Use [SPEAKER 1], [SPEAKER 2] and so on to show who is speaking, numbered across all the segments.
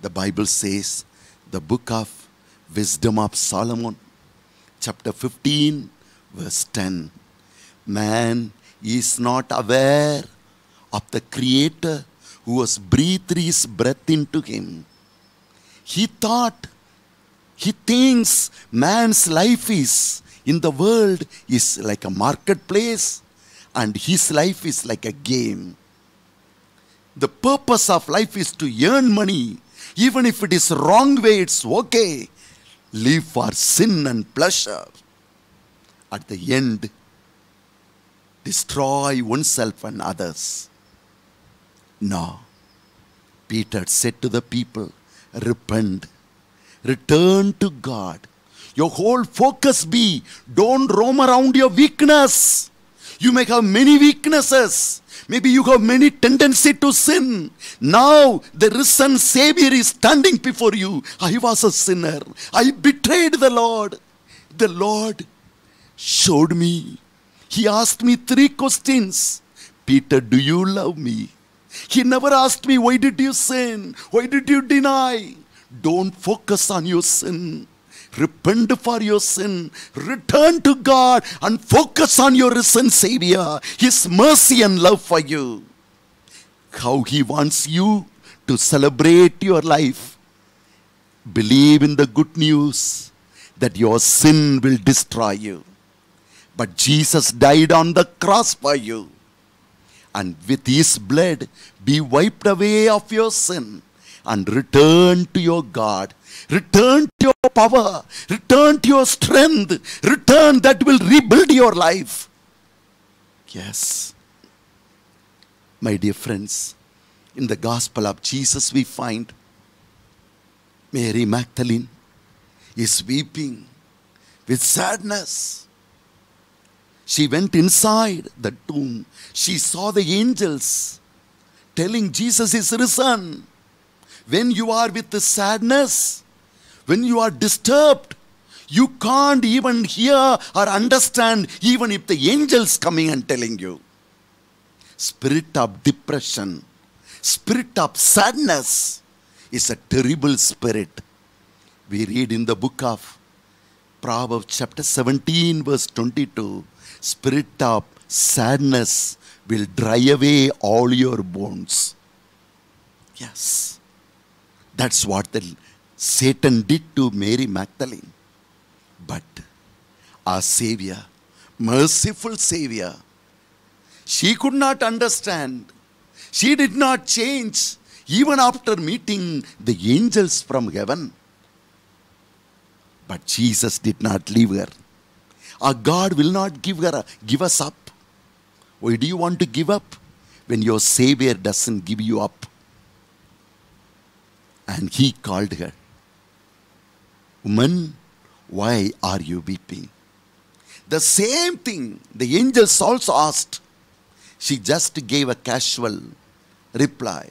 [SPEAKER 1] The Bible says, the book of Wisdom of Solomon, chapter 15, verse 10. Man is not aware of the Creator who has breathed his breath into him. He thinks man's life is in the world is like a marketplace and his life is like a game. The purpose of life is to earn money. Even if it is wrong way, it's okay. Live for sin and pleasure. At the end, destroy oneself and others. No. Peter said to the people, repent. Return to God. Your whole focus be, don't roam around your weakness. You may have many weaknesses. Maybe you have many tendency to sin. Now the risen Savior is standing before you. I was a sinner. I betrayed the Lord. The Lord showed me. He asked me 3 questions. Peter, do you love me? He never asked me, why did you sin? Why did you deny? Don't focus on your sin. Repent for your sin. Return to God and focus on your risen Savior. His mercy and love for you. How He wants you to celebrate your life. Believe in the good news that your sin will destroy you. But Jesus died on the cross for you. And with His blood, be wiped away of your sin. And return to your God. Return to your power. Return to your strength. Return that will rebuild your life. Yes. My dear friends, in the gospel of Jesus we find Mary Magdalene is weeping with sadness. She went inside the tomb. She saw the angels telling Jesus is risen. When you are with the sadness, when you are disturbed, you can't even hear or understand even if the angels coming and telling you. Spirit of depression, spirit of sadness is a terrible spirit. We read in the book of Proverbs chapter 17 verse 22, spirit of sadness will dry away all your bones. Yes. That's what Satan did to Mary Magdalene. But our Savior, merciful Savior, she could not understand. She did not change even after meeting the angels from heaven. But Jesus did not leave her. Our God will not give us up. Why do you want to give up when your Savior doesn't give you up? And He called her, woman, why are you weeping? The same thing the angels also asked. She just gave a casual reply.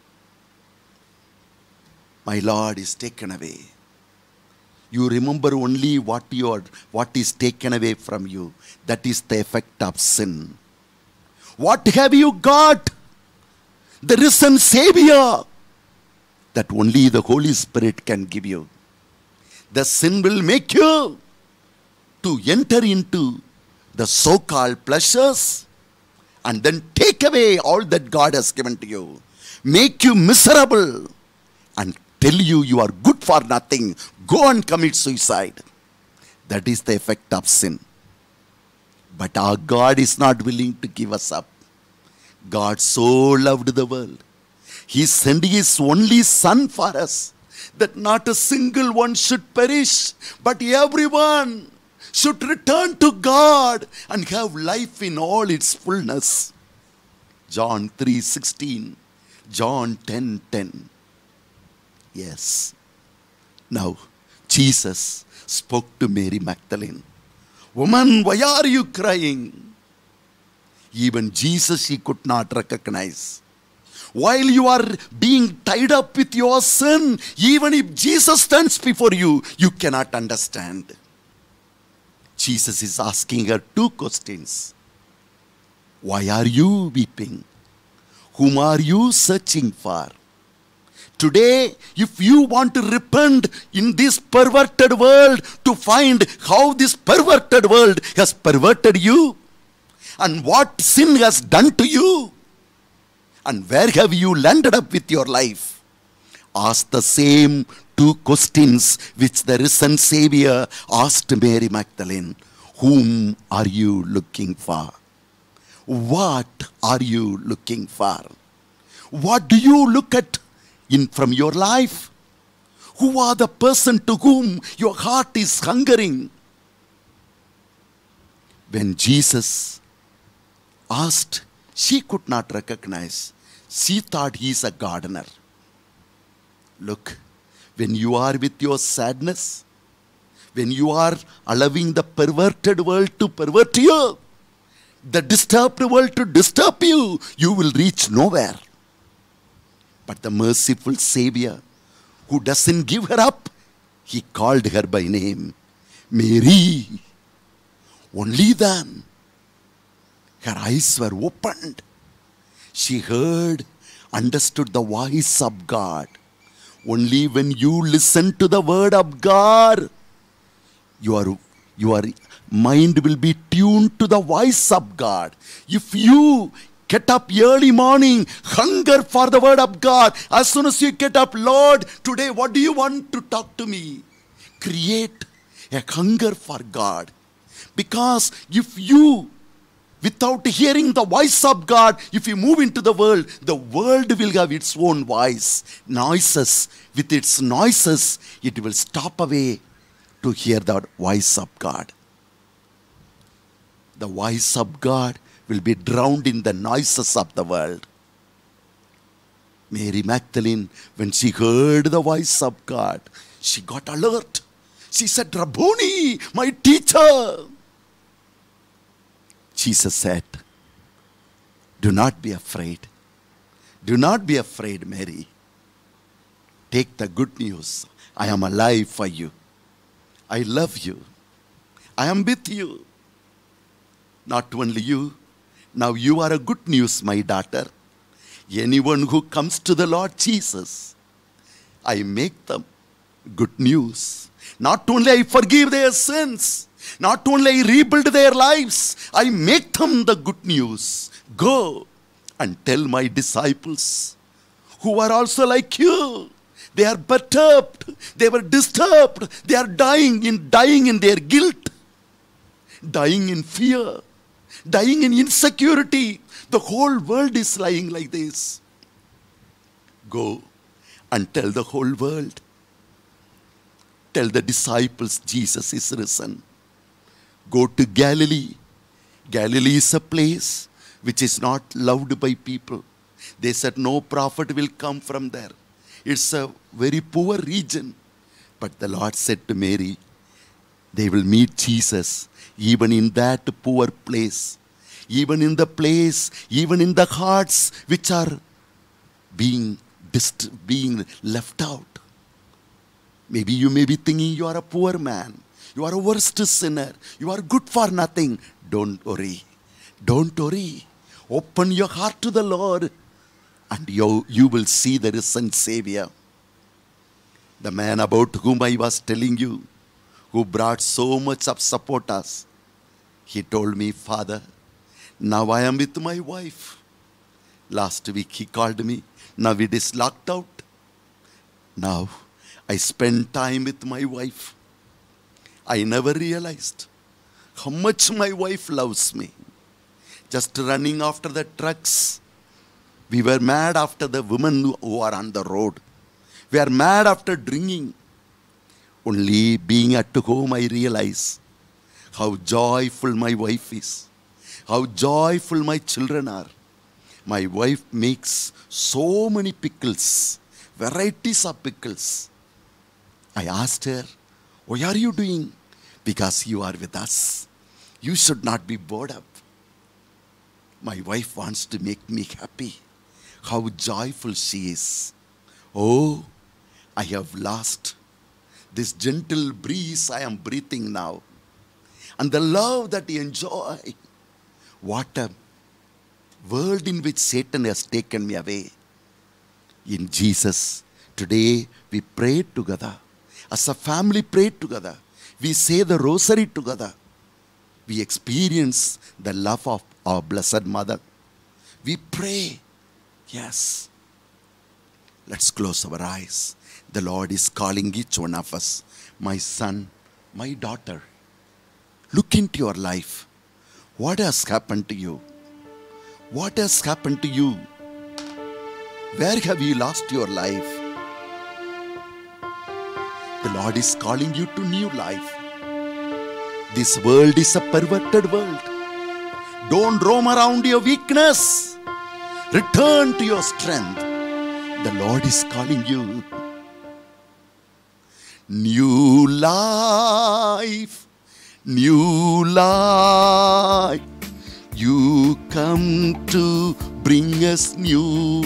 [SPEAKER 1] My Lord is taken away. You remember only what is taken away from you. That is the effect of sin. What have you got? The risen Savior. That only the Holy Spirit can give you. The sin will make you to enter into the so-called pleasures and then take away all that God has given to you. Make you miserable and tell you you are good for nothing. Go and commit suicide. That is the effect of sin. But our God is not willing to give us up. God so loved the world. He sent His only Son for us, that not a single one should perish, but everyone should return to God and have life in all its fullness. John 3:16, John 10:10. Yes. Now, Jesus spoke to Mary Magdalene. Woman, why are you crying? Even Jesus He could not recognize. While you are being tied up with your sin, even if Jesus stands before you, you cannot understand. Jesus is asking her 2 questions. Why are you weeping? Whom are you searching for? Today, if you want to repent in this perverted world to find how this perverted world has perverted you and what sin has done to you and where have you landed up with your life, ask the same two questions which the risen Savior asked Mary Magdalene. Whom are you looking for? What are you looking for? What do you look at from your life? Who are the person to whom your heart is hungering? When Jesus asked, she could not recognize. She thought he is a gardener. Look, when you are with your sadness, when you are allowing the perverted world to pervert you, the disturbed world to disturb you, you will reach nowhere. But the merciful Savior, who doesn't give her up, he called her by name, Mary. Only then, her eyes were opened. She heard, understood the voice of God. Only when you listen to the word of God, your mind will be tuned to the voice of God. If you get up early morning, hunger for the word of God. As soon as you get up, Lord, today what do you want to talk to me? Create a hunger for God. Because if you, without hearing the voice of God, if you move into the world will have its own voice. Noises. With its noises, it will stop away to hear the voice of God. The voice of God will be drowned in the noises of the world. Mary Magdalene, when she heard the voice of God, she got alert. She said, Rabboni, my teacher. Jesus said, do not be afraid. Do not be afraid, Mary. Take the good news. I am alive for you. I love you. I am with you. Not only you, now you are a good news, my daughter. Anyone who comes to the Lord Jesus, I make them good news. Not only I forgive their sins, not only I rebuild their lives, I make them the good news. Go and tell my disciples who are also like you. They are perturbed, they were disturbed, they are dying in their guilt, dying in fear, dying in insecurity. The whole world is lying like this. Go and tell the whole world. Tell the disciples Jesus is risen. Go to Galilee. Galilee is a place which is not loved by people. They said no prophet will come from there. It's a very poor region. But the Lord said to Mary, they will meet Jesus even in that poor place. Even in the place, even in the hearts which are being left out. Maybe you may be thinking you are a poor man. You are a worst sinner. You are good for nothing. Don't worry. Don't worry. Open your heart to the Lord and you will see the risen Savior. The man about whom I was telling you, who brought so much of support us, he told me, Father, now I am with my wife. Last week he called me. Now it is locked out. Now I spend time with my wife. I never realized how much my wife loves me. Just running after the trucks. We were mad after the women who are on the road. We are mad after drinking. Only being at home I realize how joyful my wife is. How joyful my children are. My wife makes so many pickles. Varieties of pickles. I asked her, what are you doing? Because you are with us. You should not be bored up. My wife wants to make me happy. How joyful she is. Oh, I have lost this gentle breeze I am breathing now. And the love that I enjoy. What a world in which Satan has taken me away. In Jesus, Today we pray together. As a family pray together. We say the rosary together. We experience the love of our Blessed Mother. We pray. Yes. Let's close our eyes. The Lord is calling each one of us. My son, my daughter, look into your life. What has happened to you? What has happened to you? Where have you lost your life? The Lord is calling you to new life. This world is a perverted world. Don't roam around your weakness. Return to your strength. The Lord is calling you. New life, new life. You come to bring us new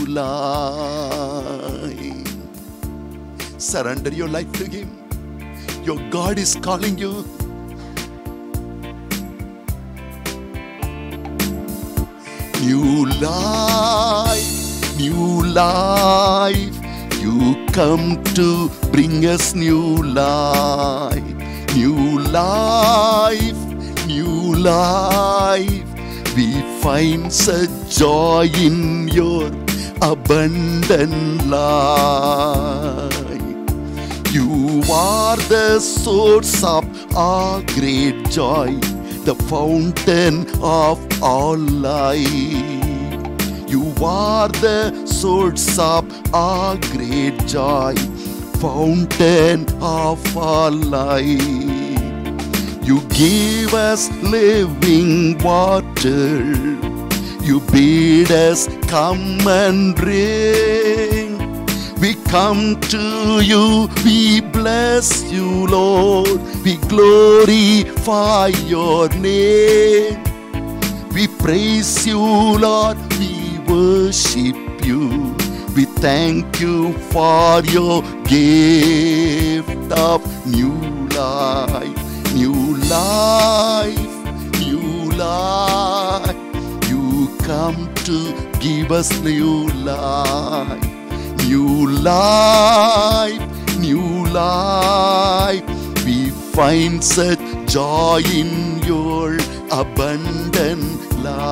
[SPEAKER 1] life. Surrender your life to Him. Your God is calling you. New life, new life. You come to bring us new life. New life, new life. We find such joy in your abundant life. You are the source of our great joy, the fountain of all life. You are the source of our great joy, fountain of our life. You gave us living water. You bid us come and drink. We come to you, we bless you, Lord. We glorify your name. We praise you, Lord. We worship you. We thank you for your gift of new life. New life, new life. You come to give us new life. New life, new life. We find such joy in your abundant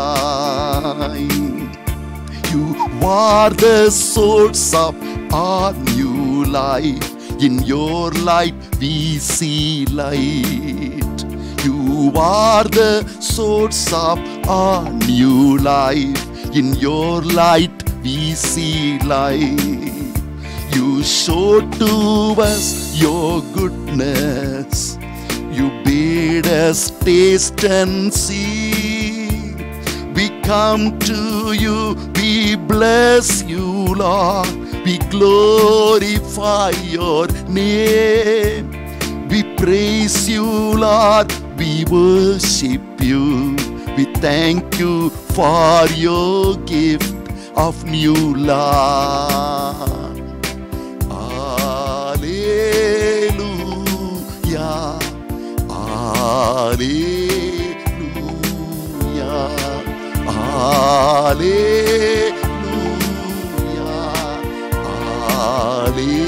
[SPEAKER 1] life. You are the source of our new life. In your light we see light. You are the source of our new life. In your light we see light. You show to us your goodness. You bid us taste and see. We come to you, we bless you, Lord. We glorify your name. We praise you, Lord. We worship you. We thank you for your gift of new life. Alleluia, alleluia, alleluia, alleluia.